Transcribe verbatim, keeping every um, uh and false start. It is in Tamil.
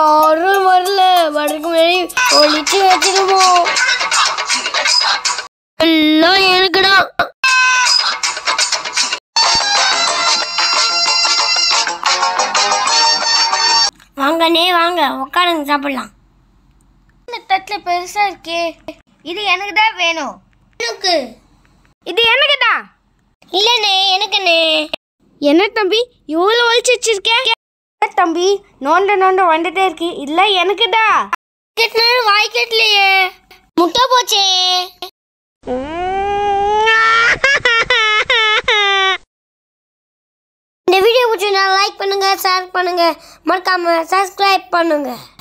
யாரும் வரல, வரக்கு முன்னாடி ஒழிச்சு வச்சிருவோம். எல்லாம் எனக்குடா. வாங்கண்ணே வாங்க, உட்காருங்க சாப்பிடலாம். இந்த தட்டுல பெருசா இருக்கே, இது எனக்கு தான் வேணும். எனக்கு இது எனக்கு தான். இல்லண்ணே எனக்குண்ணே. என்ன தம்பி இவ்வளோ ஒழிச்சு வச்சிருக்கேன்? தம்பி நோண்ட நோண்ட வந்துட்டே இருக்கு. இல்ல எனக்கு தான். வாய் கட்டலையே, முட்டை போச்சே. இந்த வீடியோ பிடிச்சிருந்தா லைக் பண்ணுங்க, ஷேர் பண்ணுங்க, மறக்காம சப்ஸ்கிரைப் பண்ணுங்க.